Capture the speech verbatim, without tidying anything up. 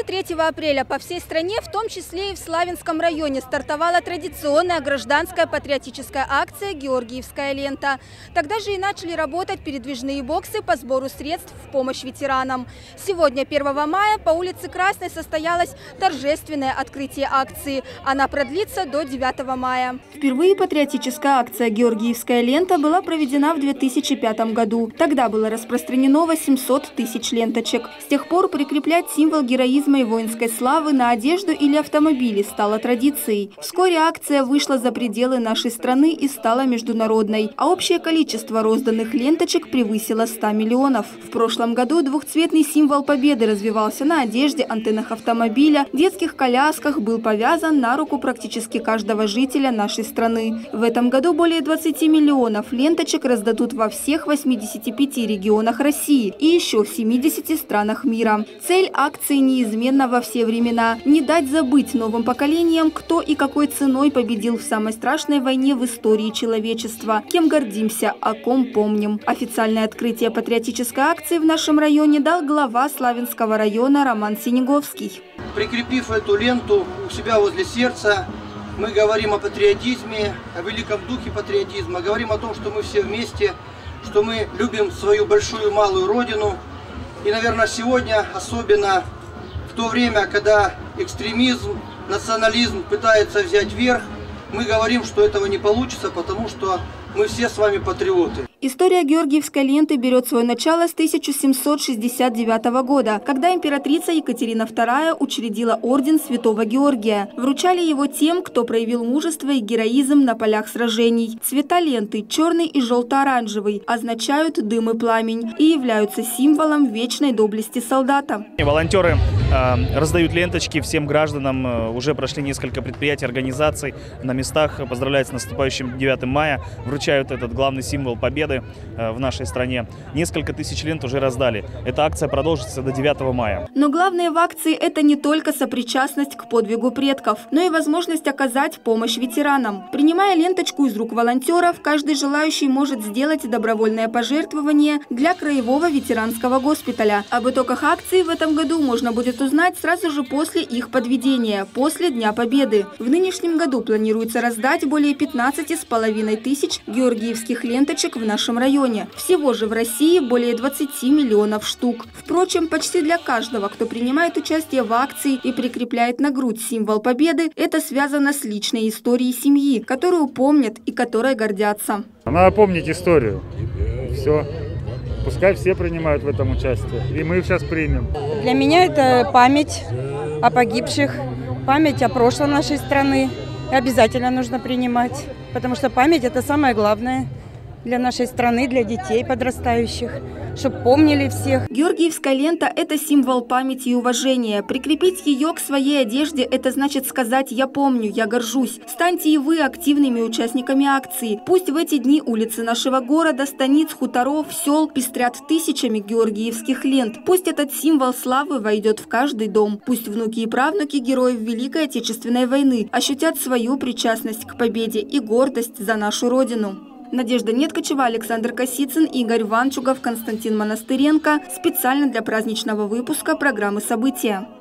третьего апреля по всей стране, в том числе и в Славянском районе, стартовала традиционная гражданская патриотическая акция «Георгиевская лента». Тогда же и начали работать передвижные боксы по сбору средств в помощь ветеранам. Сегодня, первого мая, по улице Красной состоялось торжественное открытие акции. Она продлится до девятого мая. Впервые патриотическая акция «Георгиевская лента» была проведена в две тысячи пятом году. Тогда было распространено восемьсот тысяч ленточек. С тех пор прикреплять символ героизма и воинской славы на одежду или автомобили стало традицией. Вскоре акция вышла за пределы нашей страны и стала международной, а общее количество розданных ленточек превысило сто миллионов. В прошлом году двухцветный символ победы развивался на одежде, антеннах автомобиля, детских колясках, был повязан на руку практически каждого жителя нашей страны. В этом году более двадцати миллионов ленточек раздадут во всех восьмидесяти пяти регионах России и еще в семидесяти странах мира. Цель акции неизменна во все времена – не дать забыть новым поколениям, кто и какой ценой победил в самой страшной войне в истории человечества, кем гордимся, о ком помним. Официальное открытие патриотической акции в нашем районе дал глава Славянского района Роман Синеговский. Прикрепив эту ленту у себя возле сердца, мы говорим о патриотизме, о великом духе патриотизма, говорим о том, что мы все вместе, что мы любим свою большую малую родину. И, наверное, сегодня, особенно в то время, когда экстремизм, национализм пытается взять верх, мы говорим, что этого не получится, потому что мы все с вами патриоты. История Георгиевской ленты берет свое начало с тысяча семьсот шестьдесят девятого года, когда императрица Екатерина вторая учредила орден Святого Георгия. Вручали его тем, кто проявил мужество и героизм на полях сражений. Цвета ленты, черный и желто-оранжевый, означают дым и пламень и являются символом вечной доблести солдата. Волонтеры э, раздают ленточки всем гражданам. Э, уже прошли несколько предприятий, организаций на местах. Поздравляют с наступающим девятым мая. Вручают этот главный символ победы в нашей стране. Несколько тысяч лент уже раздали. Эта акция продолжится до девятого мая. Но главное в акции – это не только сопричастность к подвигу предков, но и возможность оказать помощь ветеранам. Принимая ленточку из рук волонтеров, каждый желающий может сделать добровольное пожертвование для краевого ветеранского госпиталя. Об итогах акции в этом году можно будет узнать сразу же после их подведения, после Дня Победы. В нынешнем году планируется раздать более пятнадцати с половиной тысяч георгиевских ленточек в нашем районе. Всего же в России более двадцати миллионов штук. Впрочем, почти для каждого, кто принимает участие в акции и прикрепляет на грудь символ победы, это связано с личной историей семьи, которую помнят и которой гордятся. Надо помнить историю. Все. Пускай все принимают в этом участие. И мы сейчас примем. Для меня это память о погибших, память о прошлом нашей страны. Обязательно нужно принимать, потому что память – это самое главное для нашей страны, для детей подрастающих, чтобы помнили всех. Георгиевская лента – это символ памяти и уважения. Прикрепить ее к своей одежде – это значит сказать «я помню, я горжусь». Станьте и вы активными участниками акции. Пусть в эти дни улицы нашего города, станиц, хуторов, сел пестрят тысячами георгиевских лент. Пусть этот символ славы войдет в каждый дом. Пусть внуки и правнуки героев Великой Отечественной войны ощутят свою причастность к победе и гордость за нашу Родину. Надежда Неткачева, Александр Косицын, Игорь Ванчугов, Константин Монастыренко. Специально для праздничного выпуска программы «События».